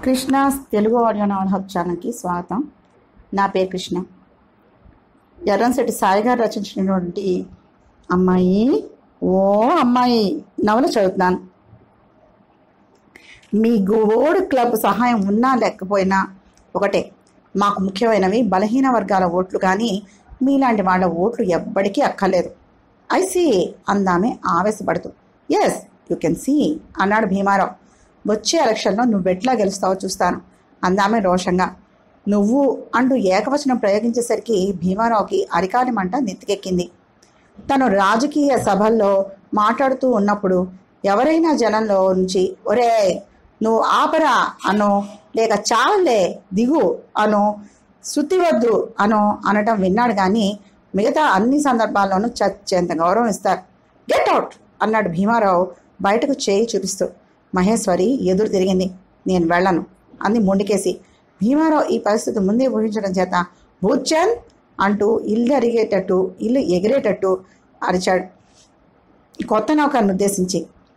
Krishna Telugu audio novel hub ఛానల్కి స్వాగతం. నా పేరు కృష్ణ. ఎర్రంశెట్టి సాయి గారు రచించినటువంటి అమ్మాయి ఓ అమ్మాయి నవల చదువుతున్నాను. మీ గోడు క్లబ్ సహాయం ఉన్నా లేకపోయినా ఒకటే, మాకు ముఖ్యమైనవి బలహీన వర్గాల ఓట్లు, కానీ మీలాంటి వాళ్ళ ఓట్లు ఎవ్వడికీ అక్కర్లేదు. ఐసీ అందామే ఆవేశపడుతూ. ఎస్ యూ కెన్ సీ అన్నాడు భీమారావు. వచ్చే ఎలక్షన్లో నువ్వు ఎట్లా గెలుస్తావో చూస్తాను అందామే రోషంగా. నువ్వు అంటూ ఏకవచనం ప్రయోగించేసరికి భీమారావుకి అరికాలి మంట నెత్తికెక్కింది. తను రాజకీయ సభల్లో మాట్లాడుతూ ఉన్నప్పుడు ఎవరైనా జనంలో నుంచి ఒరే నువ్వు ఆపరా అనో, లేక చాలే దిగు అనో, శృతివద్దు అనో అనటం విన్నాడు. కానీ మిగతా అన్ని సందర్భాల్లోనూ చచ్చేంత గౌరవం ఇస్తారు. గెట్ అవుట్ అన్నాడు భీమారావు బయటకు చేయి చూపిస్తూ. మహేశ్వరి ఎదురు తిరిగింది. నేను వెళ్ళను అంది మొండికేసి. భీమారావు ఈ పరిస్థితి ముందే ఊహించడం చేత భూచంద్ అంటూ ఇల్లు ఎగిరేటట్టు అరిచాడు కొత్త నౌకర్ని ఉద్దేశించి.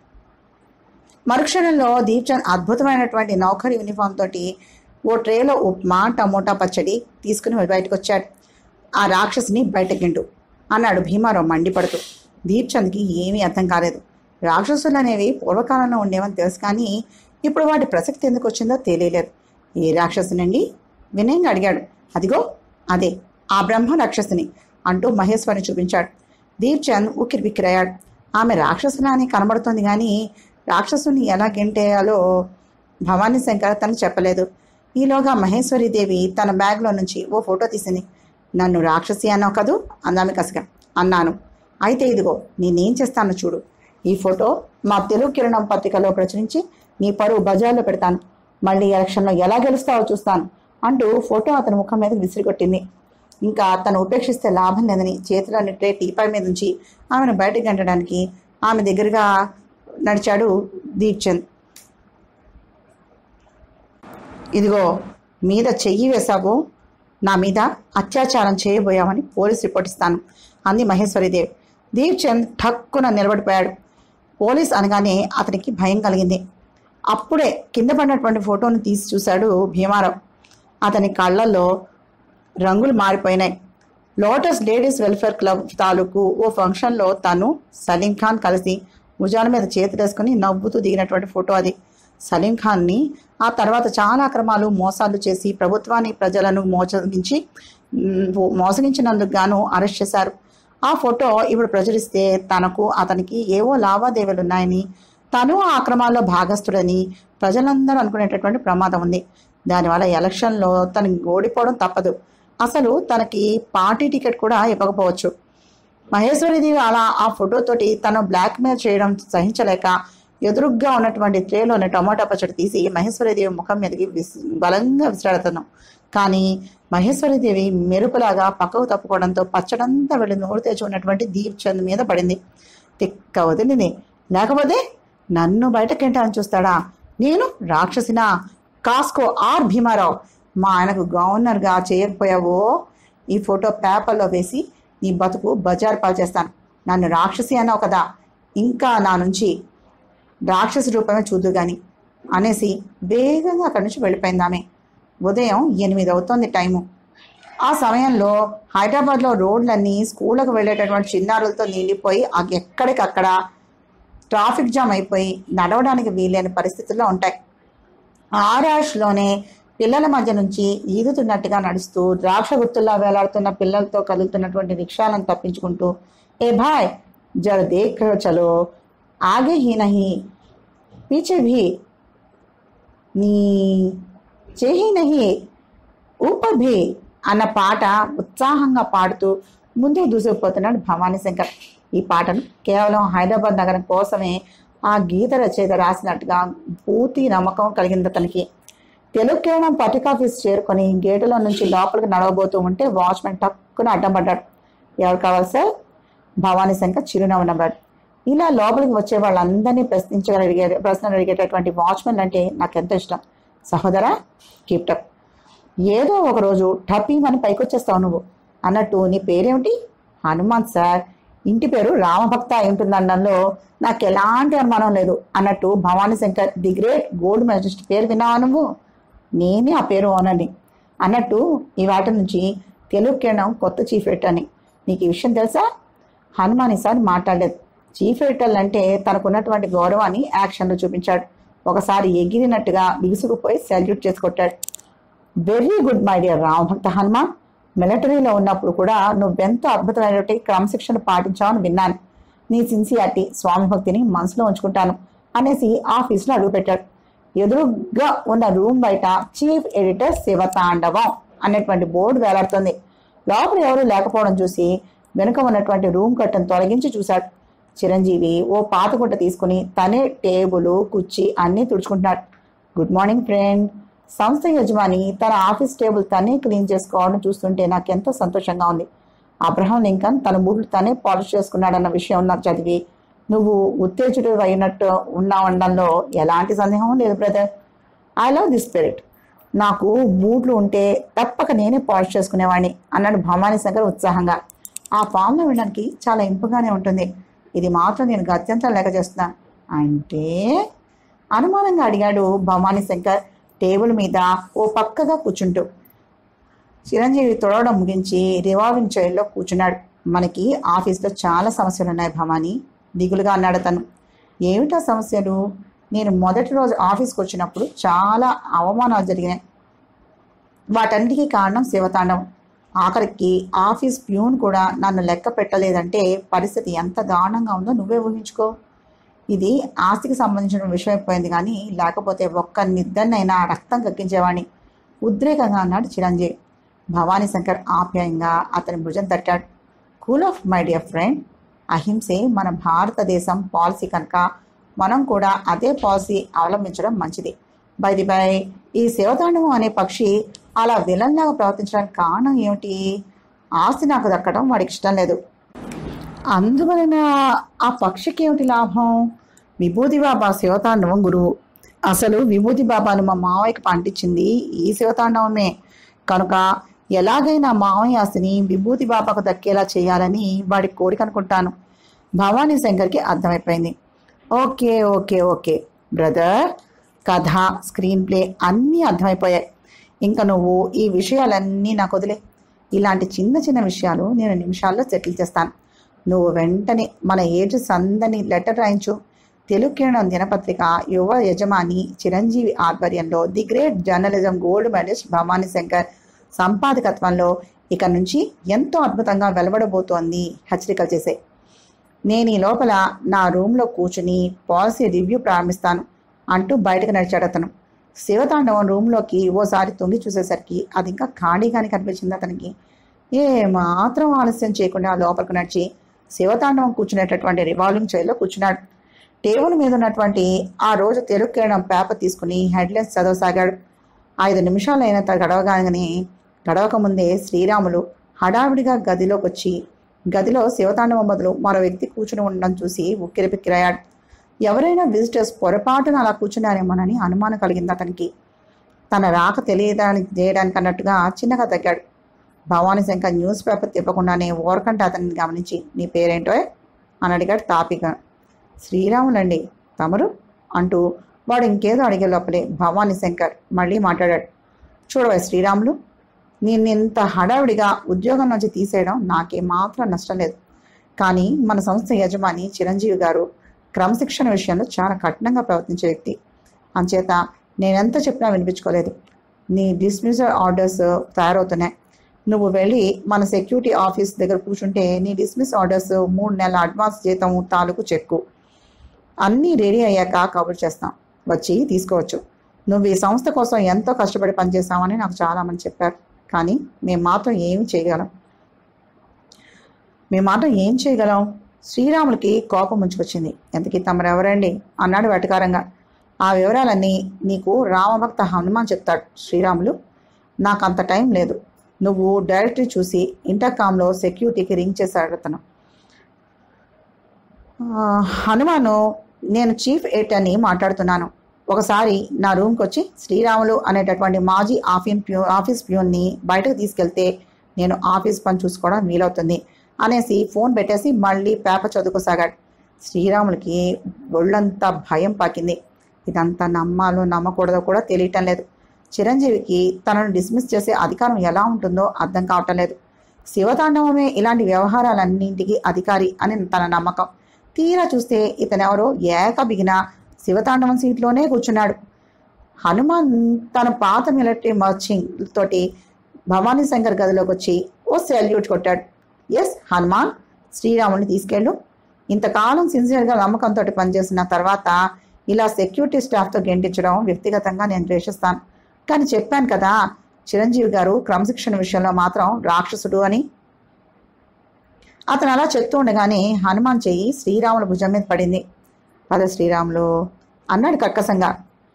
మరుక్షణంలో దీప్చంద్ అద్భుతమైనటువంటి నౌకర్ యూనిఫామ్ తోటి ఓ ట్రేలో ఉప్మా టమోటా పచ్చడి తీసుకుని బయటకు వచ్చాడు. ఆ రాక్షసిని బయటకిండు అన్నాడు భీమారావు మండిపడుతూ. దీప్చంద్కి ఏమీ అర్థం కాలేదు. రాక్షసులు అనేవి పూర్వకాలంలో ఉండేవని తెలుసు, కానీ ఇప్పుడు వాటి ప్రసక్తి ఎందుకు వచ్చిందో తెలియలేదు. ఏ రాక్షసునండి వినయంగా అడిగాడు. అదిగో అదే ఆ బ్రహ్మ రాక్షసుని అంటూ మహేశ్వరిని చూపించాడు. దీప్చంద్ ఉక్కిరిబిక్కిరయ్యాడు. ఆమె రాక్షసులా అని కనబడుతోంది, కానీ రాక్షసుని ఎలా గెంటేయాలో భవానీ శంకర్ తను చెప్పలేదు. ఈలోగా మహేశ్వరీదేవి తన బ్యాగ్లో నుంచి ఓ ఫోటో తీసింది. నన్ను రాక్షసి అన్నావు కదూ అందామె కసిగా. అన్నాను. అయితే ఇదిగో నేనేం చేస్తానో చూడు. ఈ ఫోటో మా తెలుగు కిరణం పత్రికలో ప్రచురించి నీ పరువు బజార్లో పెడతాను. మళ్ళీ ఎలక్షన్లో ఎలా గెలుస్తావో చూస్తాను అంటూ ఫోటో అతని ముఖం మీద విసిరికొట్టింది. ఇంకా తను ఉపేక్షిస్తే లాభం లేదని చేతిలోని ట్రే టీపై మీద నుంచి ఆమెను బయటకు గంటడానికి ఆమె దగ్గరగా నడిచాడు దీప్చంద్. ఇదిగో మీద చెయ్యి వేశావు, నా మీద అత్యాచారం చేయబోయామని పోలీస్ రిపోర్ట్ ఇస్తాను అంది మహేశ్వరీదేవి. దీప్చంద్ ఠక్కున నిలబడిపోయాడు. పోలీస్ అనగానే అతనికి భయం కలిగింది. అప్పుడే కింద పడినటువంటి ఫోటోను తీసి చూశాడు భీమారావు. అతని కళ్ళల్లో రంగులు మారిపోయినాయి. లోటస్ లేడీస్ వెల్ఫేర్ క్లబ్ తాలూకు ఓ ఫంక్షన్లో తను సలీం ఖాన్ కలిసి భుజాల మీద చేతులేసుకుని నవ్వుతూ దిగినటువంటి ఫోటో అది. సలీం ఖాన్ని ఆ తర్వాత చాలా అక్రమాలు మోసాలు చేసి ప్రభుత్వాన్ని ప్రజలను మోసగించినందుకు గాను అరెస్ట్ చేశారు. ఆ ఫోటో ఇప్పుడు ప్రచురిస్తే అతనికి ఏవో లావాదేవీలు ఉన్నాయని, తను ఆ అక్రమాల్లో భాగస్థుడని ప్రజలందరూ అనుకునేటటువంటి ప్రమాదం ఉంది. దానివల్ల ఎలక్షన్లో తనకి ఓడిపోవడం తప్పదు. అసలు తనకి పార్టీ టికెట్ కూడా ఇవ్వకపోవచ్చు. మహేశ్వరీదేవి అలా ఆ ఫోటోతోటి తను బ్లాక్మెయిల్ చేయడం సహించలేక ఎదురుగ్గా ఉన్నటువంటి ట్రేలోని టమాటా పచ్చడి తీసి మహేశ్వరీదేవి ముఖం మీదకి బలంగా విసిరాడుతున్నాం. కానీ మహేశ్వరీదేవి మెరుపులాగా పక్కకు తప్పుకోవడంతో పచ్చడంతా వెళ్ళి నోరు తెచ్చి ఉన్నటువంటి దీప్చంద్ మీద పడింది. తిక్క వదిలింది. లేకపోతే నన్ను బయటకెంటాలని చూస్తాడా? నేను రాక్షసినా? కాస్కో ఆర్ భీమారావు, మా ఆయనకు గవర్నర్గా చేయకపోయావో ఈ ఫోటో పేపర్లో వేసి నీ బతుకు బజారు పాలు చేస్తాను. నన్ను రాక్షసి అన్నావు కదా, ఇంకా నా నుంచి రాక్షసి రూపమే చూద్దు గాని అనేసి వేగంగా అక్కడి నుంచి వెళ్ళిపోయింది ఆమె. ఉదయం 8 అవుతోంది టైము. ఆ సమయంలో హైదరాబాద్లో రోడ్లన్నీ స్కూళ్ళకు వెళ్ళేటటువంటి చిన్నారులతో నిండిపోయి ఎక్కడికక్కడ ట్రాఫిక్ జామ్ అయిపోయి నడవడానికి వీలైన పరిస్థితుల్లో ఉంటాయి. ఆ ర్యాష్లోనే పిల్లల మధ్య నుంచి ఈదుతున్నట్టుగా నడుస్తూ ద్రాక్ష గుత్తుల్లా వేలాడుతున్న పిల్లలతో కదులుతున్నటువంటి రిక్షాలను తప్పించుకుంటూ ఏ భాయ్ జర దేఖ్ చలో ఆగే హీ నహీ పీछे भी నీ చేహి నహీ ఊపర్ భీ అన్న పాట ఉత్సాహంగా పాడుతూ ముందుకు దూసుకుపోతున్నాడు భవానీ శంకర్. ఈ పాటను కేవలం హైదరాబాద్ నగరం కోసమే ఆ గీత రచయిత రాసినట్టుగా పూర్తి నమ్మకం కలిగింది అతనికి. తెలుగు కిరణం పత్రికాఫీస్ చేరుకొని గేటులో నుంచి లోపలికి నడవబోతూ ఉంటే వాచ్మెన్ టక్కున అడ్డం పడ్డాడు. ఎవరు కావాలి సార్? భవానీ శంకర్ చిరునవ్వు నవ్వాడు. ఇలా లోపలికి వచ్చే వాళ్ళందరినీ ప్రశ్నలు అడిగేటటువంటి వాచ్మెన్ అంటే నాకెంతో ఇష్టం. సహోదరా కీప్టప్, ఏదో ఒకరోజు టపీమని పైకొచ్చేస్తావు నువ్వు అన్నట్టు. నీ పేరేమిటి? హనుమాన్ సార్. ఇంటి పేరు రామభక్త అయి ఉంటుందనడంలో నాకు ఎలాంటి అనుమానం లేదు అన్నట్టు Bhavani Shankar the great gold medalist పేరు విన్నావా నువ్వు నేనే ఆ పేరు ఓనర్ని. అన్నట్టు ఈ వాటి నుంచి తెలుగు కిరణం కొత్త చీఫ్ ఎడిటర్ అని నీకు ఈ విషయం తెలుసా? హనుమాన్ ఈసారి మాట్లాడలేదు. చీఫ్ ఎడిటర్ అంటే తనకున్నటువంటి గౌరవాన్ని యాక్షన్లో చూపించాడు. ఒకసారి ఎగిరినట్టుగా బిగుసుకుపోయి సెల్యూట్ చేసి కొట్టాడు. Very good my dear Ramabhakta Hanuman. మిలిటరీలో ఉన్నప్పుడు కూడా నువ్వెంతో అద్భుతమైనటువంటి క్రమశిక్షణ పాటించావని విన్నాను. నీ సిన్సియారిటీ, స్వామి భక్తిని మనసులో ఉంచుకుంటాను అనేసి ఆఫీస్లో అడుగుపెట్టాడు. ఎదురుగా ఉన్న రూమ్ బయట చీఫ్ ఎడిటర్ శివతాండవం అనేటువంటి బోర్డు వేలాడుతుంది. లోపల ఎవరూ లేకపోవడం చూసి వెనుక ఉన్నటువంటి రూమ్ కట్టను తొలగించి చూశాడు. చిరంజీవి ఓ పాతగుంట తీసుకుని తనే టేబుల్, కుర్చీ అన్నీ తుడుచుకుంటున్నాడు. Good morning friend. సంస్థ యజమాని తన ఆఫీస్ టేబుల్ తనే క్లీన్ చేసుకోవడం చూస్తుంటే నాకెంతో సంతోషంగా ఉంది. అబ్రహం లింకన్ తన బూట్లు తనే పాలిష్ చేసుకున్నాడన్న విషయం నాకు చదివి నువ్వు ఉత్తేజుడు అయినట్టు ఉన్నావనడంలో ఎలాంటి సందేహం లేదు brother. I love this spirit. నాకు బూట్లు ఉంటే తప్పక నేనే పాలిష్ చేసుకునేవాడిని అన్నాడు భవానీ శంకర్ ఉత్సాహంగా. ఆ ఫామ్లో వినడానికి చాలా ఇంపుగానే ఉంటుంది. ఇది మాత్రం నేను గత్యంతరం లేక చేస్తున్నా అంటే అనుమానంగా అడిగాడు భవానీ శంకర్ టేబుల్ మీద ఓ పక్కగా కూర్చుంటూ. చిరంజీవి తొడవడం ముగించి రివాల్వింగ్ చైర్లో కూర్చున్నాడు. మనకి ఆఫీస్లో చాలా సమస్యలు ఉన్నాయి భవానీ, దిగులుగా అన్నాడు తను. ఏమిటా సమస్యలు? నేను మొదటి రోజు ఆఫీస్కి వచ్చినప్పుడు చాలా అవమానాలు జరిగినాయి. వాటన్నిటికీ కారణం శివతాండవం. ఆఖరికి ఆఫీస్ ప్యూన్ కూడా నన్ను లెక్క పెట్టలేదంటే పరిస్థితి ఎంత దారుణంగా ఉందో నువ్వే ఊహించుకో. ఇది ఆస్తికి సంబంధించిన విషయం అయిపోయింది, కానీ లేకపోతే ఒక్క నిద్రనైనా రక్తం కక్కించేవాడిని ఉద్రేకంగా అన్నాడు చిరంజీవి. భవానీ శంకర్ ఆప్యాయంగా అతని భుజం తట్టాడు. Cool off my dear friend. అహింసే మన భారతదేశం పాలసీ కనుక మనం కూడా అదే పాలసీ అవలంబించడం మంచిది. బై ఈ శివతాండవం అనే పక్షి అలా విలన్లాగా ప్రవర్తించడానికి కారణం ఏమిటి? ఆస్తి నాకు దక్కడం వాడికి ఇష్టం లేదు. అందువలన ఆ పక్షికి ఏమిటి లాభం? విభూతి బాబా శివతాండవం గురువు. అసలు విభూతి బాబాను మా మావయ్యకి పండించింది ఈ శివతాండవమే కనుక ఎలాగైనా మావయ్య ఆస్తిని విభూతి బాబాకు దక్కేలా చేయాలని వాడి కోరిక అనుకుంటాను. భవానీ శంకర్కి అర్థమైపోయింది. Okay okay okay brother. కథ, స్క్రీన్ ప్లే అన్నీ అర్థమైపోయాయి. ఇంకా నువ్వు ఈ విషయాలన్నీ నాకు వదిలే. ఇలాంటి చిన్న చిన్న విషయాలు నేను నిమిషాల్లో సెటిల్ చేస్తాను. నువ్వు వెంటనే మన ఏజెస్ అందరినీ లెటర్ రాయించు. తెలుగు కిరణం దినపత్రిక యువ యజమాని చిరంజీవి ఆధ్వర్యంలో the great journalism gold medalist Bhavani Shankar సంపాదకత్వంలో ఇక నుంచి ఎంతో అద్భుతంగా వెలువడబోతోంది హెచ్చరికలు చేసే. నేను ఈ లోపల నా రూమ్లో కూర్చుని పాలసీ రివ్యూ ప్రారంభిస్తాను అంటూ బయటకు నడిచాడు అతను. శివతాండవం రూమ్లోకి ఓసారి తొంగి చూసేసరికి అది ఇంకా ఖాళీగానే కనిపించింది అతనికి. ఏ మాత్రం ఆలస్యం చేయకుండా లోపలికి నడిచి శివతాండవం కూర్చునేటటువంటి రివాల్వింగ్ చైర్లో కూర్చున్నాడు. టేబుల్ మీద ఉన్నటువంటి ఆ రోజు తెలుగు కిరణం పేపర్ తీసుకుని హెడ్లైన్స్ చదవసాగాడు. 5 నిమిషాలు అయినంత గడవక ముందే శ్రీరాములు హడావిడిగా గదిలోకి వచ్చి గదిలో శివతాండవం బదులు మరో వ్యక్తి కూర్చుని ఉండడం చూసి ఉక్కిరిపిక్కిరయ్యాడు. ఎవరైనా విజిటర్స్ పొరపాటున అలా కూర్చున్నారేమోనని అనుమానం కలిగింది అతనికి. తన రాక చేయడానికి అన్నట్టుగా చిన్నగా తగ్గాడు. భవానీ శంకర్ న్యూస్ పేపర్ తిప్పకుండానే ఓరకంటే అతన్ని గమనించి నీ పేరేంటో అని అడిగాడు తాపిగా. శ్రీరాములండి, తమరు అంటూ వాడు ఇంకేదో అడిగే లోపలే భవానీ శంకర్ మళ్ళీ మాట్లాడాడు. చూడవే శ్రీరాములు, నిన్నింత హడావిడిగా ఉద్యోగం నుంచి తీసేయడం నాకేమాత్రం నష్టం లేదు. కానీ మన సంస్థ యజమాని చిరంజీవి గారు క్రమశిక్షణ విషయంలో చాలా కఠినంగా ప్రవర్తించే వ్యక్తి. అంచేత నేనెంత చెప్పినా వినిపించుకోలేదు. నీ డిస్మిసల్ ఆర్డర్స్ తయారవుతున్నాయి. నువ్వు వెళ్ళి మన సెక్యూరిటీ ఆఫీస్ దగ్గర కూర్చుంటే నీ డిస్మిస్ ఆర్డర్స్, 3 నెలల అడ్వాన్స్ జీతం తాలూకు చెక్కు అన్నీ రెడీ అయ్యాక కబుర్ చేస్తాం, వచ్చి తీసుకోవచ్చు. నువ్వు ఈ సంస్థ కోసం ఎంతో కష్టపడి పనిచేస్తామని నాకు చాలామంది చెప్పారు. కానీ మేము మాత్రం ఏం చేయగలం? శ్రీరాములకి కోపం ముంచుకొచ్చింది. ఎంతకీ తమరెవరండి అన్నాడు వెటకారంగా. ఆ వివరాలన్నీ నీకు రామభక్త హనుమాన్ చెప్తాడు శ్రీరాములు. నాకు అంత టైం లేదు. నువ్వు డైరెక్టరీ చూసి ఇంటర్కామ్లో సెక్యూరిటీకి రింగ్ చేశాడు అతను. హనుమాను, నేను చీఫ్ ఎడిటర్ని మాట్లాడుతున్నాను. ఒకసారి నా రూమ్కి వచ్చి శ్రీరాములు అనేటటువంటి మాజీ ఆఫీస్ ప్యూన్ని బయటకు తీసుకెళ్తే నేను ఆఫీస్ పని చూసుకోవడం వీలవుతుంది అనేసి ఫోన్ పెట్టేసి మళ్ళీ పేపర్ చదువుకోసాగాడు. శ్రీరాములకి ఒళ్ళంతా భయం పాకింది. ఇదంతా నమ్మాలో నమ్మకూడదో కూడా తెలియటం లేదు. చిరంజీవికి తనను డిస్మిస్ చేసే అధికారం ఎలా ఉంటుందో అర్థం కావటం లేదు. శివతాండవమే ఇలాంటి వ్యవహారాలన్నింటికి అధికారి అని తన నమ్మకం. తీరా చూస్తే ఇతనెవరో బిగిన శివతాండవం సీట్లోనే కూర్చున్నాడు. హనుమాన్ తన పాత మిలిటరీ మార్చింగ్ తోటి భవానీ శంకర్ గదిలోకి వచ్చి ఓ సెల్యూట్ కొట్టాడు. ఎస్ హనుమాన్, శ్రీరాముని తీసుకెళ్ళు. ఇంతకాలం సిన్సియర్గా నమ్మకంతో పనిచేసిన తర్వాత ఇలా సెక్యూరిటీ స్టాఫ్తో గెంటించడం వ్యక్తిగతంగా నేను ద్వేషిస్తాను. కానీ చెప్పాను కదా చిరంజీవి గారు క్రమశిక్షణ విషయంలో మాత్రం రాక్షసుడు అని. అతను అలా చెప్తూ ఉండగానే హనుమాన్ చెయ్యి శ్రీరాముల భుజం మీద పడింది. పద శ్రీరాములు అన్నాడు కక్కసంగా.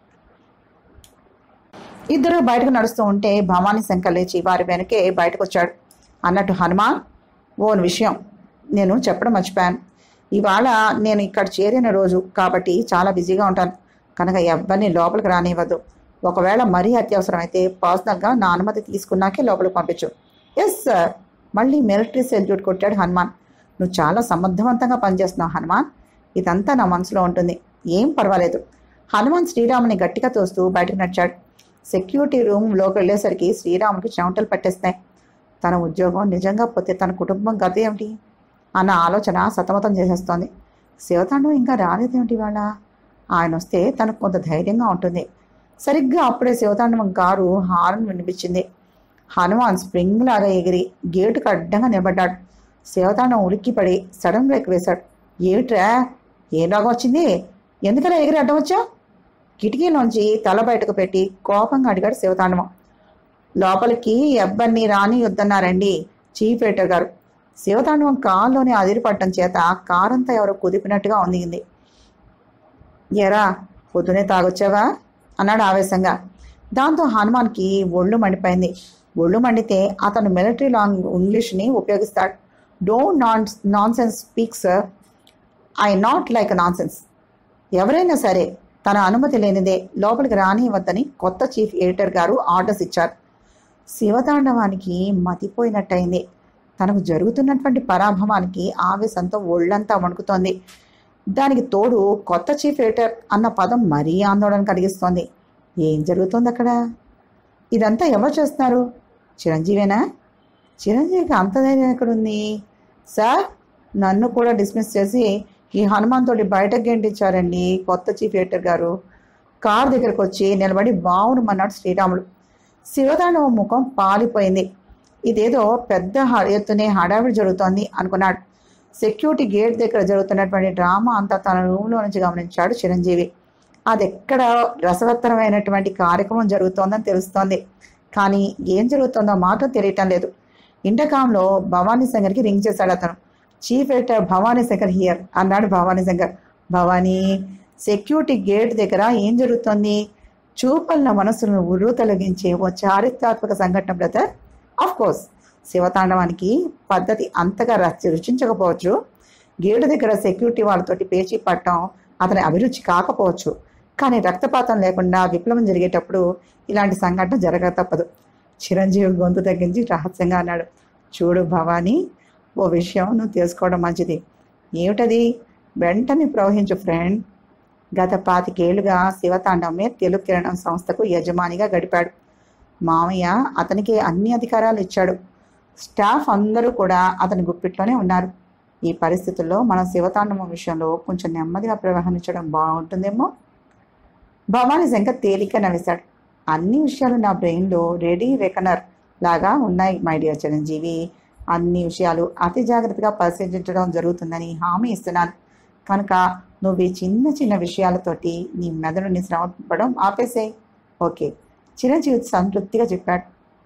ఇద్దరు బయటకు నడుస్తూ ఉంటే భవానీ శంకర్ లేచి వారి వెనకే బయటకు వచ్చాడు. అన్నట్టు హనుమాన్, ఓ విషయం నేను చెప్పడం మర్చిపోయాను. ఇవాళ నేను ఇక్కడ చేరిన రోజు కాబట్టి చాలా బిజీగా ఉంటాను కనుక ఎవరిని లోపలికి రానివ్వద్దు. ఒకవేళ మరీ అత్యవసరం అయితే పర్సనల్గా నా అనుమతి తీసుకున్నాకే లోపలికి పంపించు. Yes sir. మళ్ళీ మిలిటరీ సెల్యూట్ కొట్టాడు హనుమాన్. నువ్వు చాలా సమర్థవంతంగా పనిచేస్తున్నావు హనుమాన్. ఇదంతా నా మనసులో ఉంటుంది, ఏం పర్వాలేదు. హనుమాన్ శ్రీరాముని గట్టిగా తోస్తూ బయటకు నడిచాడు. సెక్యూరిటీ రూమ్లోకి వెళ్ళేసరికి శ్రీరామునికి చెమటలు పట్టేస్తాయి. తన ఉద్యోగం నిజంగా పోతే తన కుటుంబం గత ఏమిటి అన్న ఆలోచన సతమతం చేసేస్తోంది. శివతాండవం ఇంకా రాలేదేమిటి వాళ్ళ? ఆయన వస్తే తనకు కొంత ధైర్యంగా ఉంటుంది. సరిగ్గా అప్పుడే శివతాండవం కారు హారన్ వినిపించింది. హనుమాన్ స్ప్రింగ్ లాగా ఎగిరి గేటుకు అడ్డంగా నిలబడ్డాడు. శివతాండవం ఉలిక్కిపడి సడన్ బ్రేక్ వేశాడు. ఏమిట్రా, ఏం రాగం వచ్చింది? ఎందుకలా ఎగిరి అడ్డం వచ్చా? కిటికీలోంచి తల బయటకు పెట్టి కోపంగా అడిగాడు శివతాండవం. లోపలికి ఎవ్వరిని రాని వద్దన్నారండి చీఫ్ ఎడిటర్ గారు. శివతాండవం కారులోనే అదిరిపట్టడం చేత కారంతా ఎవరో కుదిపినట్టుగా ఉంది. ఎరా పొద్దునే తాగొచ్చావా అన్నాడు ఆవేశంగా. దాంతో హనుమాన్కి ఒళ్ళు మండిపోయింది. ఒళ్ళు మండితే అతను మిలిటరీ లాంగ్ ఇంగ్లీష్ని ఉపయోగిస్తాడు. Don't nonsense speak sir. I not like nonsense. ఎవరైనా సరే తన అనుమతి లేనిదే లోపలికి రానివద్దని కొత్త చీఫ్ ఎడిటర్ గారు ఆర్డర్స్ ఇచ్చారు. శివతాండవానికి మతిపోయినట్టయింది. తనకు జరుగుతున్నటువంటి పరాభవానికి ఆవేశంతో ఒళ్ళంతా వణుకుతోంది. దానికి తోడు కొత్త చీఫ్ ఎడిటర్ అన్న పదం మరీ ఆందోళన కలిగిస్తోంది. ఏం జరుగుతోంది అక్కడ? ఇదంతా ఎవరు చేస్తున్నారు? చిరంజీవేనా? చిరంజీవికి అంత ధైర్యం ఎక్కడుంది? సార్, నన్ను కూడా డిస్మిస్ చేసి ఈ హనుమాన్ తోటి బయటకు గెంటించారండి కొత్త చీఫ్ ఎడిటర్ గారు. కారు దగ్గరకు వచ్చి నిలబడి బావునమన్నాడు శ్రీరాములు. శివతాండవం ముఖం పాలిపోయింది. ఇదేదో పెద్ద ఎత్తునే హడావిడి జరుగుతోంది అనుకున్నాడు. సెక్యూరిటీ గేట్ దగ్గర జరుగుతున్నటువంటి డ్రామా అంతా తన రూమ్లో నుంచి గమనించాడు చిరంజీవి. అదెక్కడ రసవత్తరమైనటువంటి కార్యక్రమం జరుగుతోందని తెలుస్తోంది. కానీ ఏం జరుగుతుందో మాత్రం తెలియటం లేదు. ఇంటర్కామ్లో భవానీ శంకర్కి రింగ్ చేశాడు అతను. Chief editor Bhavani Shankar here అన్నాడు భవానీ శంకర్. భవానీ, సెక్యూరిటీ గేట్ దగ్గర ఏం జరుగుతోంది? చూపల్ల మనసులను ఉర్రు తొలగించే ఓ చారిత్రాత్మక సంఘటన బ్రదర్. ఆఫ్ కోర్స్ శివతాండవానికి పద్ధతి అంతగా రుచించకపోవచ్చు. గేటు దగ్గర సెక్యూరిటీ వాళ్ళతోటి పేచీ పట్టడం అతని అభిరుచి కాకపోవచ్చు. కానీ రక్తపాతం లేకుండా విప్లవం జరిగేటప్పుడు ఇలాంటి సంఘటన జరగక తప్పదు. చిరంజీవి గొంతు తగ్గించి రహస్యంగా అన్నాడు. చూడు భవానీ, ఓ విషయం నువ్వు తెలుసుకోవడం మంచిది. ఏమిటది? వెంటనే ప్రవహించు ఫ్రెండ్. గత 25 ఏళ్లుగా శివతాండవమే తెలుగు కిరణం సంస్థకు యజమానిగా గడిపాడు. మామయ్య అతనికి అన్ని అధికారాలు ఇచ్చాడు. స్టాఫ్ అందరూ కూడా అతని గుప్పిట్లోనే ఉన్నారు. ఈ పరిస్థితుల్లో మనం శివతాండవం విషయంలో కొంచెం నెమ్మదిగా ప్రవహించడం బాగుంటుందేమో. భవానీ శంకర్ తేలిక నవ్వేశాడు. అన్ని విషయాలు నా బ్రెయిన్లో రెడీ రెకనర్ లాగా ఉన్నాయి మై డియర్ చిరంజీవి. అన్ని విషయాలు అతి జాగ్రత్తగా పరిశీలించడం జరుగుతుందని హామీ ఇస్తున్నాను. కనుక నువ్వు ఈ చిన్న చిన్న విషయాలతోటి నీ మెదడుని శ్రమపడడం ఆపేసేయి. ఓకే, చిరంజీవి సంతృప్తిగా చెప్పాడు.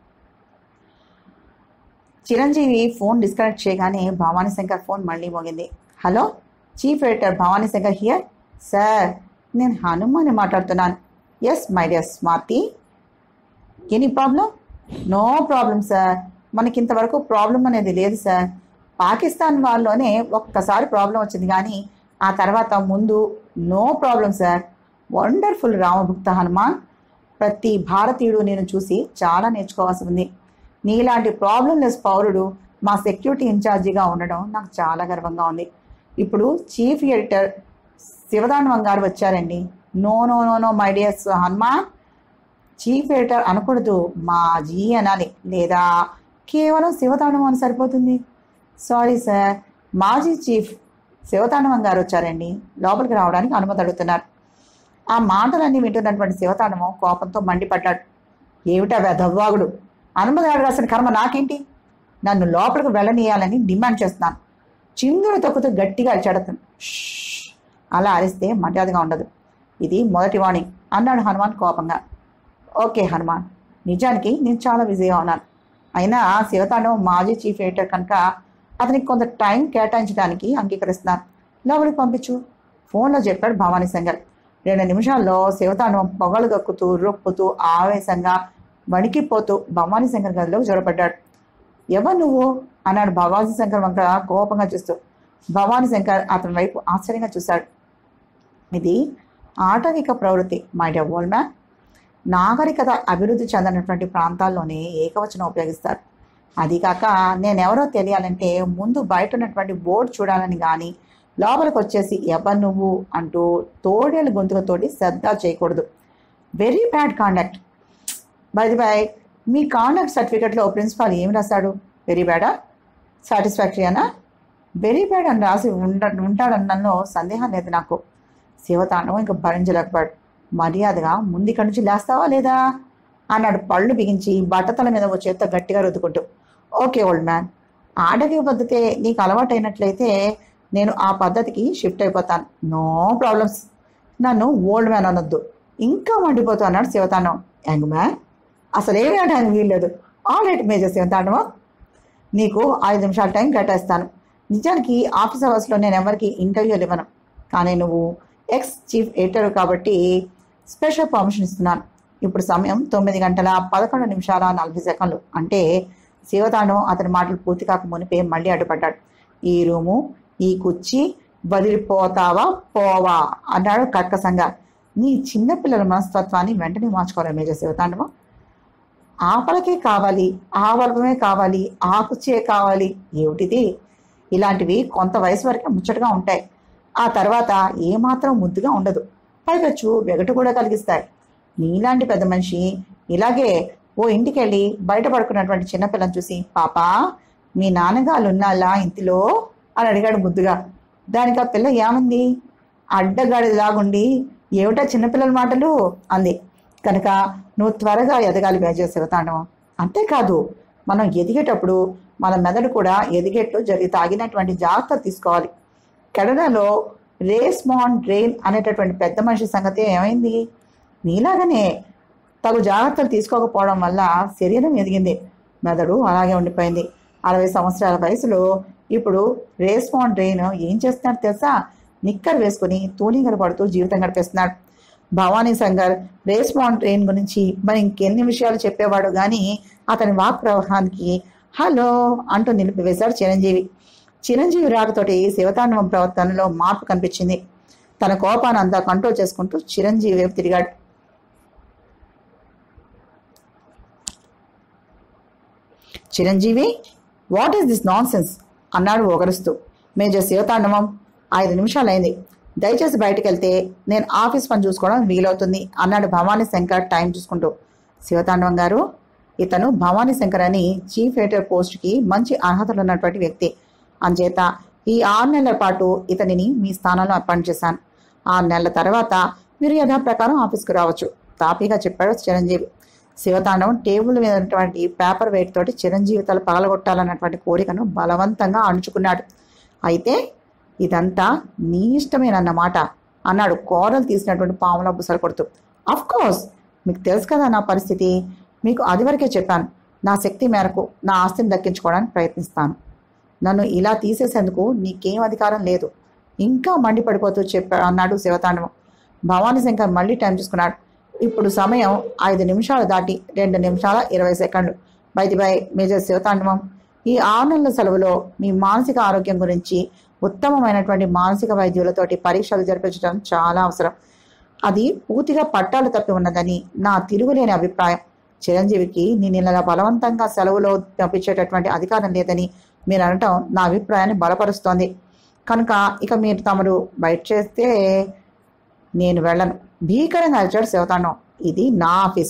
చిరంజీవి ఫోన్ డిస్కనెక్ట్ చేయగానే భవానీ శంకర్ ఫోన్ మళ్ళీ మోగింది. Hello, chief editor Bhavani Shankar here. Sir, నేను హనుమాన్ని మాట్లాడుతున్నాను. Yes my dear smarty. Any problem? No problem sir. మనకి ఇంతవరకు ప్రాబ్లం అనేది లేదు సార్. పాకిస్తాన్ వాళ్ళలోనే ఒక్కసారి ప్రాబ్లం వచ్చింది, కానీ ఆ తర్వాత ముందు no problem sir. Wonderful Ramabhakta Hanuman. ప్రతి భారతీయుడు నేను చూసి చాలా నేర్చుకోవాల్సి ఉంది. నీలాంటి ప్రాబ్లం లెస్ పౌరుడు మా సెక్యూరిటీ ఇన్ఛార్జిగా ఉండడం నాకు చాలా గర్వంగా ఉంది. ఇప్పుడు చీఫ్ ఎడిటర్ శివతాండవం గారు వచ్చారండి. No no no no my dear Hanuman, chief editor అనకూడదు, మాజీ అనాలి, లేదా కేవలం శివతాండవం అని సరిపోతుంది. సారీ సార్, మాజీ చీఫ్ శివతాండవం గారు వచ్చారండి, లోపలికి రావడానికి అనుమతి అడుగుతున్నారు. ఆ మాటలన్నీ వింటున్నటువంటి శివతాండవం కోపంతో మండిపడ్డాడు. ఏమిటా వెధవ్వాగుడు, అనుమతి అడగాల్సిన కర్మ నాకేంటి? నన్ను లోపలికి వెళ్ళనీయాలని డిమాండ్ చేస్తున్నాను. చిందులు తొక్కుతూ గట్టిగా అరిచాడు. అలా అరిస్తే మర్యాదగా ఉండదు. ఇది మొదటి వార్నింగ్ అన్నాడు హనుమాన్ కోపంగా. ఓకే హనుమాన్, నిజానికి నేను చాలా బిజీగా ఉన్నాను. అయినా శివతాండవం మాజీ చీఫ్ ఎడిటర్ కనుక అతనికి కొంత టైం కేటాయించడానికి అంగీకరిస్తున్నాను. లోపలికి పంపించు, ఫోన్లో చెప్పాడు భవానీ శంకర్. 2 నిమిషాల్లో శివతాండవం పొగలు గక్కుతూ రొప్పుతూ ఆవేశంగా వణికిపోతూ భవానీ శంకర్ గదిలోకి జొరపడ్డాడు. ఎవరు నువ్వు అన్నాడు భవానీ శంకర్ వంక కోపంగా చూస్తూ. భవానీ శంకర్ అతని వైపు ఆశ్చర్యంగా చూశాడు. ఇది ఆటవిక ప్రవృత్తి మై డియర్ ఓల్డ్ మ్యాన్. నాగరికత అభివృద్ధి చెందినటువంటి ప్రాంతాల్లోనే ఏకవచనం ఉపయోగిస్తారు. అది కాక నేనెవరో తెలియాలంటే ముందు బయట ఉన్నటువంటి బోర్డు చూడాలని కానీ లోపలికి వచ్చేసి ఎవరు నువ్వు అంటూ తోడేళ్ళ గొంతుకతోటి శ్రద్ధ చేయకూడదు. Very bad conduct. By me conduct సర్టిఫికెట్లో ప్రిన్సిపాల్ ఏమి రాశాడు? వెరీ బ్యాడా, సాటిస్ఫాక్టరీ అనా? వెరీ బ్యాడ్ అని రాసి ఉంటాడన్నలో సందేహం లేదు నాకు. శివతాండవం ఇంకా భరించలేకపోయాడు. మర్యాదగా ముందుక్కడి నుంచి లేస్తావా లేదా అన్నాడు పళ్ళు బిగించి బట్టతల మీద ఓ చేత్తో గట్టిగా రుద్దుకుంటూ. ఓకే ఓల్డ్ మ్యాన్, ఆటవిక పద్ధతే నీకు అలవాటైనట్లయితే నేను ఆ పద్ధతికి షిఫ్ట్ అయిపోతాను. No problems. నన్ను ఓల్డ్ మ్యాన్ అనొద్దు, ఇంకా మండిపోతూ అన్నాడు శివతాండవం. యంగ్ మ్యాన్ అసలేమీ అనడానికి వీల్లేదు. ఆల్ రైట్ మేజర్ శివతాండవం, నీకు 5 నిమిషాల టైం కేటాయిస్తాను. నిజానికి ఆఫీస్ అవర్స్లో నేను ఎవరికి ఇంటర్వ్యూలు ఇవ్వను, కానీ నువ్వు ఎక్స్ చీఫ్ ఎడిటర్ కాబట్టి స్పెషల్ పర్మిషన్ ఇస్తున్నాను. ఇప్పుడు సమయం 9:11:40 అంటే శివతాండవం అతని మాటలు పూర్తి కాక మునిపే మళ్ళీ అడ్డుపడ్డాడు. ఈ రూము, ఈ కుర్చీ వదిలిపోతావా పోవా అన్నాడు కర్కశంగా. నీ చిన్నపిల్లల మనస్తత్వాన్ని వెంటనే మార్చుకోవాలి మేజర్ శివతాండవం. ఆ పలకే కావాలి, ఆ వర్గమే కావాలి, ఆ కుర్చీయే కావాలి. ఏమిటిది? ఇలాంటివి కొంత వయసు వరకే ముచ్చటగా ఉంటాయి, ఆ తర్వాత ఏమాత్రం ముద్దుగా ఉండదు. పైపెచ్చు వెగటు కూడా కలిగిస్తాయి. నీలాంటి పెద్ద మనిషి ఇలాగే ఓ ఇంటికి వెళ్ళి బయట పడుకున్నటువంటి చిన్నపిల్లని చూసి, పాపా మీ నాన్నగారు ఉన్నాళ్ళా ఇంటిలో అని అడిగాడు ముద్దుగా. దానికి ఆ పిల్ల ఏమంది? అడ్డగాడిలాగుండి ఏమిటా చిన్నపిల్లల మాటలు అంది. కనుక నువ్వు త్వరగా ఎదగాలి మేజర్ శివతాండవం. అంతేకాదు, మనం ఎదిగేటప్పుడు మన మెదడు కూడా ఎదిగేట్లు తగినటువంటి జాగ్రత్తలు తీసుకోవాలి. కెనడాలో రేస్మాండ్ డ్రెయిన్ అనేటటువంటి పెద్ద మనిషి సంగతి ఏమైంది? నీలాగనే తగు జాగ్రత్తలు తీసుకోకపోవడం వల్ల శరీరం ఎదిగింది, మెదడు అలాగే ఉండిపోయింది. 60 సంవత్సరాల వయసులో ఇప్పుడు రేస్మాండ్ డ్రెయిన్ ఏం చేస్తున్నాడు తెలుసా? నిక్కర్ వేసుకుని తూనీగలు పడుతూ జీవితం గడిపేస్తున్నాడు. భవానీ శంకర్ రేస్మాండ్ డ్రెయిన్ గురించి మరి ఇంకెన్ని విషయాలు చెప్పేవాడు కానీ అతని వాక్ ప్రవాహానికి హలో అంటూ నిలిపివేశాడు చిరంజీవి. చిరంజీవి రాకతోటి శివతాండవం ప్రవర్తనలో మార్పు కనిపించింది. తన కోపాన్ని అంతా కంట్రోల్ చేసుకుంటూ చిరంజీవి వైపు తిరిగాడు. Chiranjeevi, what is this nonsense అన్నాడు ఒగరుస్తూ. మేజర్ శివతాండవం, 5 నిమిషాలైంది, దయచేసి బయటకు వెళ్తే నేను ఆఫీస్ పని చూసుకోవడం వీలవుతుంది అన్నాడు భవానీ శంకర్ టైం చూసుకుంటూ. శివతాండవం గారు, ఇతను భవానీ శంకర్ అని చీఫ్ ఎడిటర్ పోస్ట్కి మంచి అర్హతలు ఉన్నటువంటి వ్యక్తి. అంచేత ఈ 6 నెలల పాటు ఇతనిని మీ స్థానంలో అపాయింట్ చేశాను. 6 నెలల తర్వాత మీరు యథాప్రకారం ఆఫీస్కి రావచ్చు తాపీగా చెప్పాడు చిరంజీవి. శివతాండవం టేబుల్ మీద ఉన్నటువంటి పేపర్ వెయిట్ తోటి చిరంజీవి తల పగలగొట్టాలన్నటువంటి కోరికను బలవంతంగా అణుచుకున్నాడు. అయితే ఇదంతా నీ ఇష్టమేనన్నమాట అన్నాడు కోరలు తీసినటువంటి పాముల బుసలు కొడుతూ. అఫ్ కోర్స్, మీకు తెలుసు కదా నా పరిస్థితి, మీకు అది వరకే చెప్పాను. నా శక్తి మేరకు నా ఆస్తిని దక్కించుకోవడానికి ప్రయత్నిస్తాను. నన్ను ఇలా తీసేసేందుకు నీకేం అధికారం లేదు ఇంకా మండిపడిపోతూ అన్నాడు శివతాండవం. భవానీ శంకర్ మళ్ళీ టైం చూసుకున్నాడు. ఇప్పుడు సమయం 5 నిమిషాలు దాటి 2:20. బై మేజర్ శివతాండవం, ఈ 6 నెలల సెలవులో మీ మానసిక ఆరోగ్యం గురించి ఉత్తమమైనటువంటి మానసిక వైద్యులతోటి పరీక్షలు జరిపించడం చాలా అవసరం. అది పూర్తిగా పట్టాలు తప్పి ఉన్నదని నా తిరుగులేని అభిప్రాయం. చిరంజీవికి నేను ఇలా బలవంతంగా సెలవులో పంపించేటటువంటి అధికారం లేదని మీరు అనటం నా అభిప్రాయాన్ని బలపరుస్తోంది. కనుక ఇక మీరు తమరు బయట చేస్తే నేను వెళ్ళను భీకరంగా అరిచాడు శివతాండవం. ఇది నా ఆఫీస్,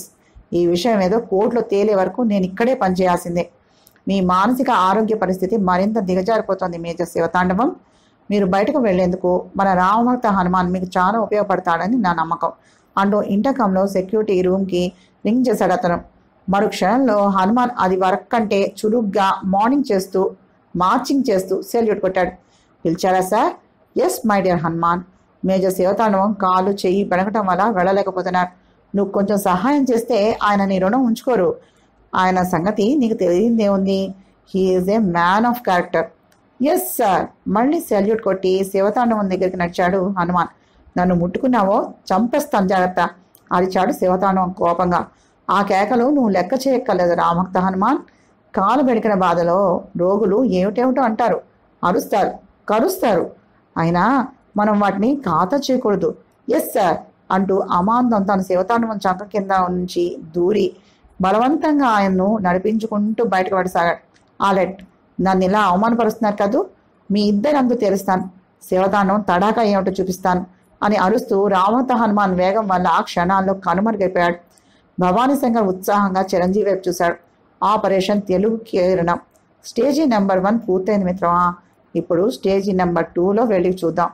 ఈ విషయం ఏదో కోర్టులో తేలే వరకు నేను ఇక్కడే పనిచేయాల్సిందే. మీ మానసిక ఆరోగ్య పరిస్థితి మరింత దిగజారిపోతుంది మేజర్ శివతాండవం. మీరు బయటకు వెళ్లేందుకు మన రామభక్త హనుమాన్ మీకు చాలా ఉపయోగపడతాడని నా నమ్మకం అంటూ ఇంటర్కంలో సెక్యూరిటీ రూమ్కి రింగ్ చేశాడు అతను. మరు క్షణంలో హనుమాన్ అది వరకు కంటే చురుగ్గా మార్చింగ్ చేస్తూ సెల్యూట్ కొట్టాడు. పిలిచారా sir? Yes my dear Hanuman. Major Shivatandavam కాలు చెయ్యి బెనకటం వల్ల వెళ్ళలేకపోతున్నారు. నువ్వు కొంచెం సహాయం చేస్తే ఆయన నీ రుణం ఉంచుకోరు. ఆయన సంగతి నీకు తెలియదే ఉంది. He is a man of character. Yes sir. మళ్ళీ సెల్యూట్ కొట్టి శివతాండవం దగ్గరికి నడిచాడు హనుమాన్. నన్ను ముట్టుకున్నావో చంపేస్తాను, జాగ్రత్త అరిచాడు శివతాండవం కోపంగా. ఆ కేకలు నువ్వు లెక్క చేయక్కర్లేదు రామభక్త హనుమాన్. కాలు బెడికిన బాధలో రోగులు ఏమిటేమిటో అంటారు, అరుస్తారు, కరుస్తారు. అయినా మనం వాటిని ఖాతా చేయకూడదు. ఎస్ సార్ అంటూ అమాంతం తన శివతాండవం చంక కింద నుంచి దూరి బలవంతంగా ఆయన్ను నడిపించుకుంటూ బయటకు పడసాగాడు. ఆలెట్, నన్ను ఇలా అవమానపరుస్తున్నారు కదూ, మీ ఇద్దరు అందు తెలుస్తాను. శివతాండవం తడాకా ఏమిటో చూపిస్తాను అని అరుస్తూ రామభక్త హనుమాన్ వేగం వల్ల ఆ క్షణాల్లో కనుమరుగైపోయాడు. భవానీశంకర్ ఉత్సాహంగా చిరంజీవి వైపు చూశాడు. ఆపరేషన్ తెలుగు కిరణం స్టేజీ నెంబర్ 1 పూర్తయింది మిత్రమా. ఇప్పుడు స్టేజీ నెంబర్ 2లో వెళ్ళి చూద్దాం.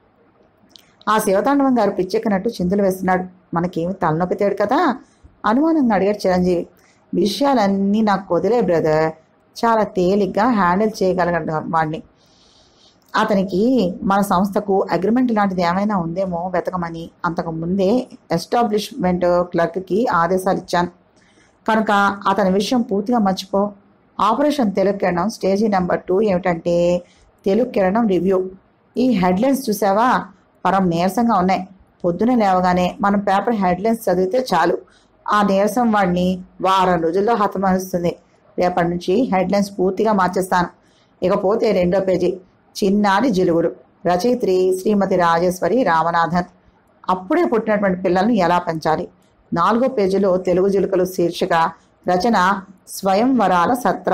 ఆ శివతాండవం గారు పిచ్చెక్కినట్టు చిందులు వేస్తున్నాడు. మనకేమి తలనొప్పి తేడు కదా? అనుమానంగా అడిగాడు చిరంజీవి. విషయాలన్నీ నాకు వదిలే బ్రదర్, చాలా తేలిగ్గా హ్యాండిల్ చేయగలగడు వాడిని. అతనికి మన సంస్థకు అగ్రిమెంట్ లాంటిది ఏమైనా ఉందేమో వెతకమని అంతకు ముందే ఎస్టాబ్లిష్మెంట్ క్లర్క్కి ఆదేశాలు ఇచ్చాను కనుక అతని విషయం పూర్తిగా మర్చిపో. ఆపరేషన్ తెలుగు కిరణం స్టేజీ నెంబర్ 2 ఏమిటంటే తెలుగు కిరణం రివ్యూ. ఈ హెడ్లైన్స్ చూసావా? పరం నీరసంగా ఉన్నాయి. పొద్దున లేవగానే మనం పేపర్ హెడ్లైన్స్ చదివితే చాలు, ఆ నీరసం వాడిని వారం రోజుల్లో హతమరుస్తుంది. రేపటి నుంచి హెడ్లైన్స్ పూర్తిగా మార్చేస్తాను. ఇకపోతే 2వ పేజీ చిన్నారి జిలుగుడు. రచయిత్రి శ్రీమతి రాజేశ్వరి రామనాథన్. అప్పుడే పుట్టినటువంటి పిల్లలను ఎలా పెంచాలి. 4వ పేజీలో తెలుగు జిలుకలు శీర్షిక. రచన స్వయంవరాల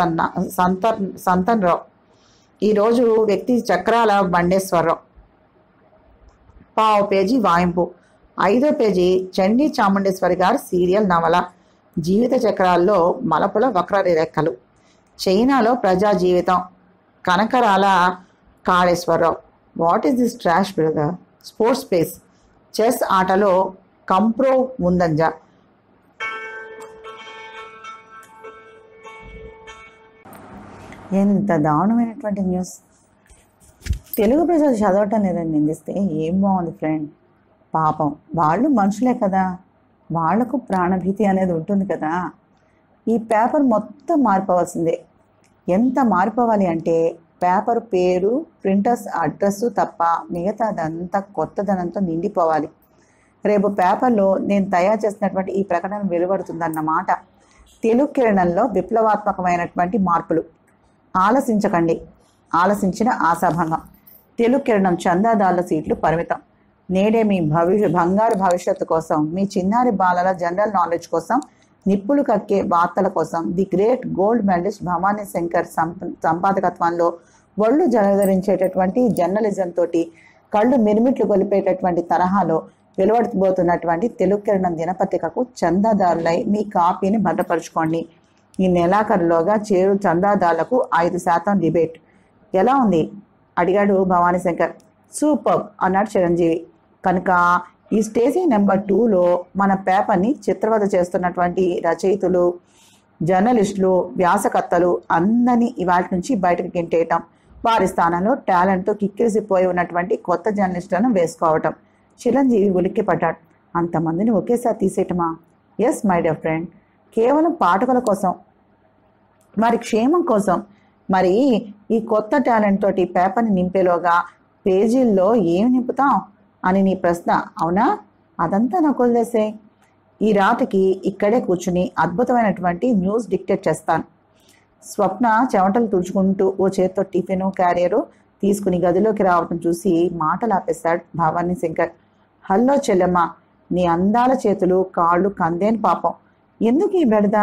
సంతన్రావు. ఈరోజు వ్యక్తి చక్రాల బండేశ్వరరావు. 1/2 పేజీ వాయింపు. 5వ పేజీ చండీ చాముండేశ్వరి గారి సీరియల్ నవల జీవిత చక్రాల్లో మలపుల వక్రరేఖలు. చైనాలో ప్రజా జీవితం. Kanakarala Kaleswararao. What is this trash brother? Sports space. Chess ఆటలో కంప్రో ముందంజ. ఎంత దారుణమైనటువంటి న్యూస్. తెలుగు ప్రజలు చదవటం లేదని నిందిస్తే ఏం బాగుంది ఫ్రెండ్. పాపం వాళ్ళు మనుషులే కదా, వాళ్లకు ప్రాణభీతి అనేది ఉంటుంది కదా. ఈ పేపర్ మొత్తం మారిపోవాల్సిందే. ఎంత మారిపోవాలి అంటే పేపర్ పేరు, ప్రింటర్స్ అడ్రస్సు తప్ప మిగతాదంతా కొత్తదనంతో నిండిపోవాలి. రేపు పేపర్లో నేను తయారు చేసినటువంటి ఈ ప్రకటన వెలువడుతుందన్నమాట. తెలుగు కిరణంలో విప్లవాత్మకమైనటువంటి మార్పులు. ఆలసించకండి, ఆలసించిన ఆశాభంగం. తెలుగు కిరణం చందాదారుల సీట్లు పరిమితం. నేడే మీ బంగారు భవిష్యత్తు కోసం, మీ చిన్నారి బాలల జనరల్ నాలెడ్జ్ కోసం, నిప్పులు కక్కే వార్తల కోసం the great gold medalist Bhavani Shankar సంపాదకత్వంలో ఒళ్ళు జలధరించేటటువంటి జర్నలిజం తోటి కళ్ళు మిరుమిట్లు గొలిపేటటువంటి తరహాలో వెలువడబోతున్నటువంటి తెలుగు కిరణం దినపత్రికకు చందాదారులై మీ కాపీని భద్రపరుచుకోండి. ఈ నెలాఖరులోగా చేరు చందాదారులకు 5% డిబేట్. ఎలా ఉంది అడిగాడు భవానీ శంకర్. సూపర్ అన్నాడు చిరంజీవి. కనుక ఈ స్టేజీ నెంబర్ 2లో మన పేపర్ని చిత్రవద చేస్తున్నటువంటి రచయితులు, జర్నలిస్టులు, వ్యాసకర్తలు అందరినీ ఇవాటి నుంచి బయటకు గింటేయటం, వారి స్థానంలో టాలెంట్తో కిక్కిరిసిపోయి ఉన్నటువంటి కొత్త జర్నలిస్టులను వేసుకోవటం. చిరంజీవి ఉలిక్కిపడ్డాడు. అంతమందిని ఒకేసారి తీసేయటమా? ఎస్ మై డియర్ ఫ్రెండ్, కేవలం పాఠకుల కోసం, వారి క్షేమం కోసం. మరి ఈ కొత్త టాలెంట్ తోటి పేపర్ని నింపేలోగా పేజీల్లో ఏమి నింపుతాం అని నీ ప్రశ్న, అవునా? అదంతా నాకు వదిలేసే. ఈ రాత్రికి ఇక్కడే కూర్చుని అద్భుతమైనటువంటి న్యూస్ డిక్టేట్ చేస్తాను. స్వప్న చెమటలు తుడుచుకుంటూ ఓ చేత్తో టిఫిను క్యారియరు తీసుకుని గదిలోకి రావటం చూసి మాటలు ఆపేశాడు భవానీ శంకర్. హల్లో చెల్లెమ్మ, నీ అందాల చేతులు కాళ్ళు కందేని పాపం. ఎందుకు ఈ బెడద?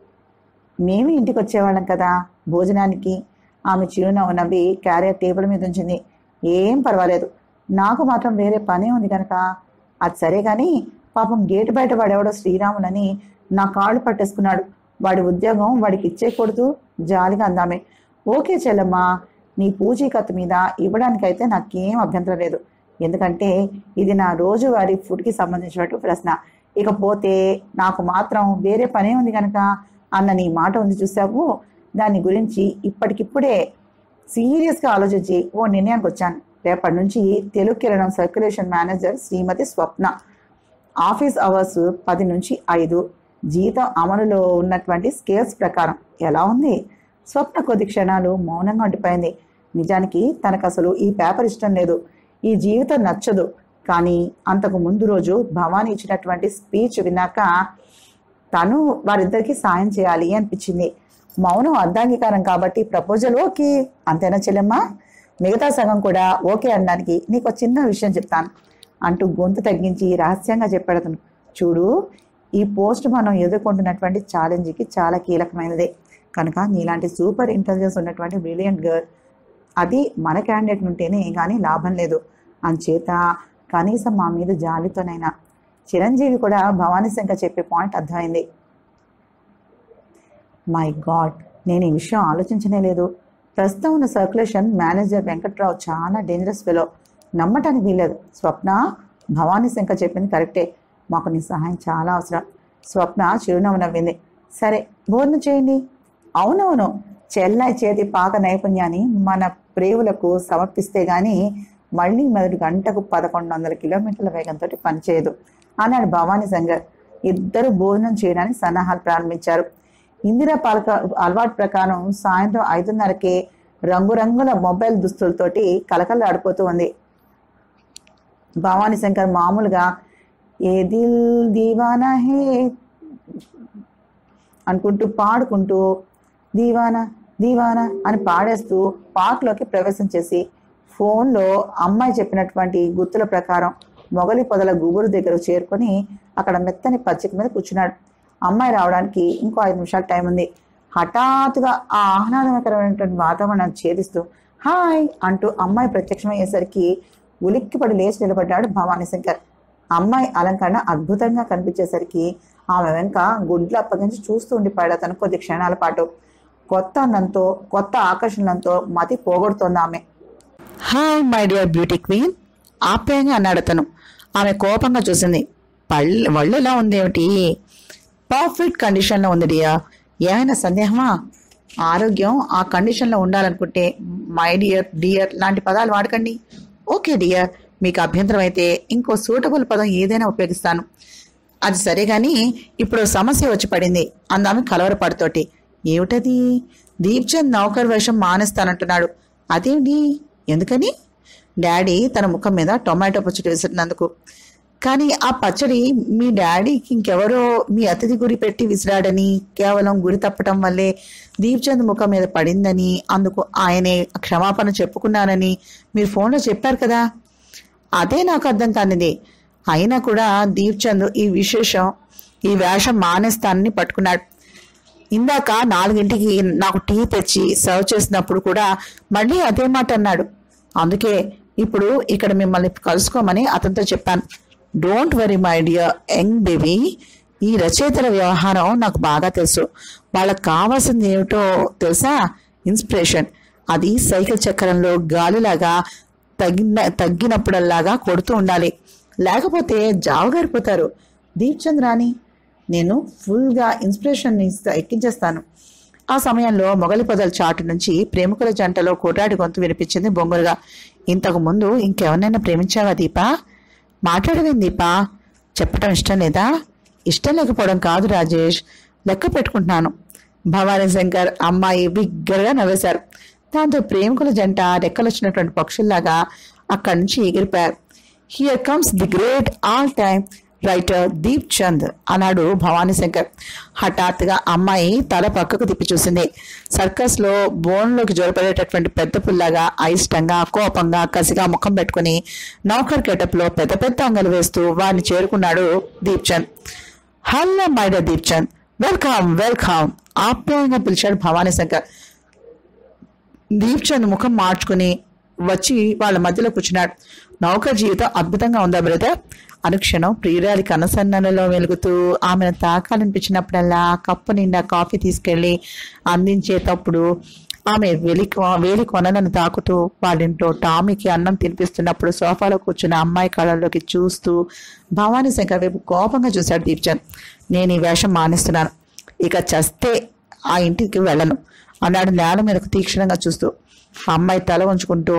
మేము ఇంటికి వచ్చేవాళ్ళం కదా భోజనానికి. ఆమె చిరునవ్వు నవ్వి క్యారియర్ టేబుల్ మీద ఉంచింది. ఏం పర్వాలేదు, నాకు మాత్రం వేరే పనే ఉంది కనుక. అది సరే కానీ పాపం గేటు బయట పడేవాడో శ్రీరాములని నా కాళ్ళు పట్టేసుకున్నాడు. వాడి ఉద్యోగం వాడికి ఇచ్చేయకూడదు, జాలిగా అందామే. ఓకే చెల్లమ్మా, నీ పూచీకత్తు మీద ఇవ్వడానికైతే నాకేం అభ్యంతరం లేదు, ఎందుకంటే ఇది నా రోజువారీ ఫుడ్కి సంబంధించినటువంటి ప్రశ్న. ఇకపోతే నాకు మాత్రం వేరే పనే ఉంది కనుక అన్న నీ మాట ఉంది చూసావు, దాని గురించి ఇప్పటికిప్పుడే సీరియస్గా ఆలోచించి ఓ నిర్ణయానికి వచ్చాను. రేపటి నుంచి Telugu Kiranam circulation manager Srimathi Swapna. Office hours 10 నుంచి 5. జీతం అమలులో ఉన్నటువంటి స్కేల్స్ ప్రకారం. ఎలా ఉంది? స్వప్న కొద్ది క్షణాలు మౌనంగా ఉండిపోయింది. నిజానికి తనకు అసలు ఈ పేపర్ ఇష్టం లేదు, ఈ జీవితం నచ్చదు. కానీ అంతకు ముందు రోజు భవానీ ఇచ్చినటువంటి స్పీచ్ విన్నాక తను వారిద్దరికీ సాయం చేయాలి అనిపించింది. మౌనం అర్ధాంగీకారం కాబట్టి ప్రపోజల్ ఓకే, అంతేనా చెల్లెమ్మ? మిగతా సగం కూడా ఓకే అనడానికి నీకు ఒక చిన్న విషయం చెప్తాను అంటూ గొంతు తగ్గించి రహస్యంగా చెప్పాడు అతను. చూడు, ఈ పోస్ట్ మనం ఎదుర్కొంటున్నటువంటి ఛాలెంజ్కి చాలా కీలకమైనదే కనుక నీలాంటి సూపర్ ఇంటెలిజెన్స్ ఉన్నటువంటి బ్రిలియంట్ గర్ల్ అది మన క్యాండిడేట్ ఉంటేనే కానీ లాభం లేదు. అంచేత కనీసం మా మీద జాలితోనైనా. చిరంజీవి కూడా భవానీ శంకర్ చెప్పే పాయింట్ అర్థమైంది. మై గాడ్, నేను ఈ విషయం ఆలోచించనే లేదు. ప్రస్తుతం ఉన్న సర్క్యులేషన్ మేనేజర్ వెంకట్రావు చాలా డేంజరస్ ఫెలో, నమ్మటానికి వీలేదు. స్వప్న, భవానీ శంకర్ చెప్పింది కరెక్టే, మాకు నీ సహాయం చాలా అవసరం. స్వప్న చిరునవ్వు నవ్వింది. సరే, భోజనం చేయండి. అవునవును, చెల్లాయి చేతి పాక నైపుణ్యాన్ని మన ప్రేవులకు సమర్పిస్తే గానీ మళ్ళీ మొదటి గంటకు 1100 కిలోమీటర్ల వేగంతో పనిచేయదు అన్నాడు భవానీ శంకర్. ఇద్దరు భోజనం చేయడానికి సన్నాహాలు ప్రారంభించారు. ఇందిరా పాలక అలవాటు ప్రకారం సాయంత్రం 5:30కే రంగురంగుల మొబైల్ దుస్తులతోటి కలకలలాడిపోతూ ఉంది. భవానీ శంకర్ మామూలుగా ఏ దిల్ దీవానా హే అనుకుంటూ పాడుకుంటూ దీవానా దీవానా అని పాడేస్తూ పార్క్లోకి ప్రవేశం చేసి ఫోన్లో అమ్మాయి చెప్పినటువంటి గుర్తుల ప్రకారం మొగలి పొదల గుబురు దగ్గర చేరుకొని అక్కడ మెత్తని పచ్చిక మీద కూర్చున్నాడు. అమ్మాయి రావడానికి ఇంకో 5 నిమిషాలు టైం ఉంది. హఠాత్తుగా ఆ ఆహ్లాదకరమైనటువంటి వాతావరణాన్ని ఛేదిస్తూ హాయ్ అంటూ అమ్మాయి ప్రత్యక్షమయ్యేసరికి ఉలిక్కిపడి లేచి నిలబడ్డాడు భవానీ శంకర్. అమ్మాయి అలంకరణ అద్భుతంగా కనిపించేసరికి ఆమె వెనుక గుడ్లు అప్పగించి చూస్తూ ఉండిపోయాడు అతను కొద్ది క్షణాల పాటు. కొత్త అందంతో, కొత్త ఆకర్షణలతో మతి పోగొడుతోంది ఆమె. Hi my dear beauty queen, ఆప్యాయంగా అన్నాడు అతను. ఆమె కోపంగా చూసింది. వళ్ళు ఎలా ఉంది ఏమిటి? పర్ఫెక్ట్ కండిషన్లో ఉంది డియర్. ఏమైనా సందేహమా? ఆరోగ్యం ఆ కండిషన్లో ఉండాలనుకుంటే మై డియర్, డియర్ లాంటి పదాలు వాడకండి. ఓకే డియర్, మీకు అభ్యంతరం అయితే ఇంకో సూటబుల్ పదం ఏదైనా ఉపయోగిస్తాను. అది సరే కానీ ఇప్పుడు సమస్య వచ్చి పడింది అందామె కలవరపడుతోటి. ఏమిటది? దీప్చంద్ నౌకర్ వేషం మానేస్తానంటున్నాడు. అదేంటి? ఎందుకని? డాడీ తన ముఖం మీద టొమాటో పచ్చడి విసిరినందుకు. కానీ ఆ పచ్చడి మీ డాడీకి ఇంకెవరో మీ అతిథి గురి పెట్టి విసిరాడని, కేవలం గురి తప్పటం వల్లే దీప్చంద్ ముఖం మీద పడిందని, అందుకు ఆయనే క్షమాపణ చెప్పుకున్నానని మీరు ఫోన్లో చెప్పారు కదా. అదే నాకు అర్థం కానిది. అయినా కూడా దీప్చంద్ ఈ వేషం మానేస్తానని పట్టుకున్నాడు. ఇందాక 4ంటికి నాకు టీ తెచ్చి సర్వ్ చేసినప్పుడు కూడా మళ్ళీ అదే మాట అన్నాడు. అందుకే ఇప్పుడు ఇక్కడ మిమ్మల్ని కలుసుకోమని అతనితో చెప్పాను. Don't worry my dear young baby, ఈ రచయితల వ్యవహారం నాకు బాగా తెలుసు. వాళ్ళకి కావాల్సింది ఏమిటో తెలుసా? ఇన్స్పిరేషన్. అది సైకిల్ చక్రంలో గాలిలాగా తగ్గినప్పుడల్లాగా కొడుతూ ఉండాలి, లేకపోతే జావగారిపోతారు. దీప్చంద్ రాని, నేను ఫుల్గా ఇన్స్పిరేషన్ ఎక్కించేస్తాను. ఆ సమయంలో మొగలి పొదల చాటు నుంచి ప్రేమికుల జంటలో కొట్రాడి గొంతు వినిపించింది బొంగురుగా. ఇంతకు ముందు ఇంకెవరినైనా ప్రేమించావా దీపా? మాట్లాడవేం దీపా? చెప్పటం ఇష్టం లేదా? ఇష్టం లేకపోవడం కాదు రాజేష్, లెక్క పెట్టుకుంటున్నాను. భవానీ శంకర్ అమ్మాయి బిగ్గరగా నవ్వేశారు. దాంతో ప్రేమికుల జంట రెక్కలొచ్చినటువంటి పక్షుల్లాగా అక్కడి నుంచి ఎగిరిపోయారు. Here comes the great all time writer Deepchand అన్నాడు భవానీ శంకర్. హఠాత్తుగా అమ్మాయి తల పక్కకు తిప్పి చూసింది. సర్కస్ లో బోన్లోకి జోరపడేటటువంటి పెద్ద పుల్లాగా అయిష్టంగా, కోపంగా, కసిగా ముఖం పెట్టుకుని నౌకర్ గెటప్ లో పెద్ద పెద్ద అంగలు వేస్తూ వారిని చేరుకున్నాడు Deepchand. Hello my dear Deepchand, welcome welcome ఆప్యాయంగా పిలిచాడు భవానీ శంకర్. దీప్చంద్ ముఖం మార్చుకుని వచ్చి వాళ్ళ మధ్యలో కూర్చున్నాడు. నౌకర్ జీవితం అద్భుతంగా ఉందా బ్రదర్? అనుక్షణం ప్రియురాలి కనసన్నలలో వెలుగుతూ ఆమెను తాకాలనిపించినప్పుడల్లా కప్పు నిండా కాఫీ తీసుకెళ్లి అందించేటప్పుడు ఆమె వేలి కొనలను తాకుతూ వాళ్ళింట్లో టామీకి అన్నం తినిపిస్తున్నప్పుడు సోఫాలో కూర్చున్న అమ్మాయి కళ్ళల్లోకి చూస్తూ భవానీ శంకర్ వైపు కోపంగా చూశాడు దీప్చంద్. నేను ఈ వేషం మానేస్తున్నాను, ఇక చస్తే ఆ ఇంటికి వెళ్ళను అన్నాడు నేల మీదకు తీక్షణంగా చూస్తూ. అమ్మాయి తల ఉంచుకుంటూ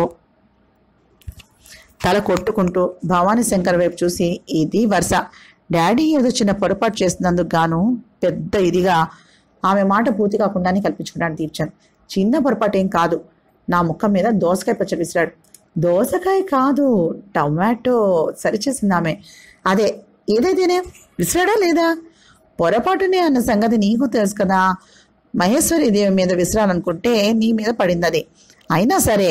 తల కొట్టుకుంటూ భవానీ శంకర్ వైపు చూసి, ఇది వరుస, డాడీ ఏదో చిన్న పొరపాటు చేస్తున్నందుకు గాను పెద్ద ఇదిగా ఆమె మాట పూర్తి కాకుండానే కల్పించుకున్నాడు దీప్చంద్. చిన్న పొరపాటు ఏం కాదు, నా ముఖం మీద దోసకాయ పచ్చడి విసిరాడు. దోసకాయ కాదు, టమాటో, సరిచేసింది ఆమె. అదే ఏదైతేనే విసిరాడా లేదా? పొరపాటునే అన్న సంగతి నీకు తెలుసు కదా. మహేశ్వరి దేవి మీద విసిరాలనుకుంటే నీ మీద పడింది అది. అయినా సరే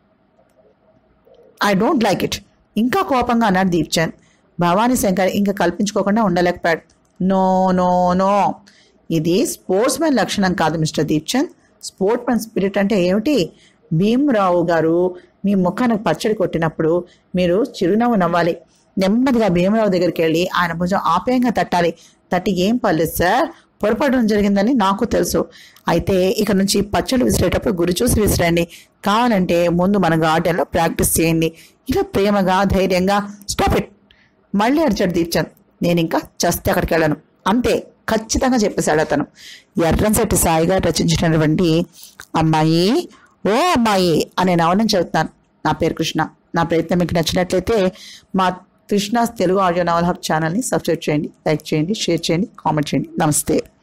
ఐ డోంట్ లైక్ ఇట్, ఇంకా కోపంగా అన్నాడు దీప్చంద్. భవానీ శంకర్ ఇంకా కల్పించుకోకుండా ఉండలేకపోయాడు. నో నో నో, ఇది స్పోర్ట్స్ మ్యాన్ లక్షణం కాదు mister Deepchand. Sportsman spirit అంటే ఏమిటి? భీమరావు గారు మీ ముఖానికి పచ్చడి కొట్టినప్పుడు మీరు చిరునవ్వు నవ్వాలి. నెమ్మదిగా భీమరావు దగ్గరికి వెళ్ళి ఆయన భుజం ఆప్యాయంగా తట్టాలి. తట్టి, ఏం పర్లేదు సార్, పొరపాటు జరిగిందని నాకు తెలుసు. అయితే ఇక నుంచి పచ్చళ్ళు విసిరేటప్పుడు గురి చూసి విసిరండి. కావాలంటే ముందు మన గార్డెన్లో ప్రాక్టీస్ చేయండి. ఇలా ప్రేమగా ధైర్యంగా. స్టాప్ ఇట్, మళ్ళీ అడిచాడు దీప్చంద్. నేను ఇంకా చస్తే అక్కడికి వెళ్ళను, అంతే ఖచ్చితంగా చెప్పేశాడు అతను. ఎర్రంశెట్టి సాయి గారు రచించినటువంటి అమ్మాయి ఓ అమ్మాయి అనే నవలను చదువుతాను. నా పేరు కృష్ణ. నా ప్రయత్నం మీకు నచ్చినట్లయితే మా Krishna's Telugu audio novel hub ఛానల్ని సబ్స్క్రైబ్ చేయండి, లైక్ చేయండి, షేర్ చేయండి, కామెంట్ చేయండి. నమస్తే.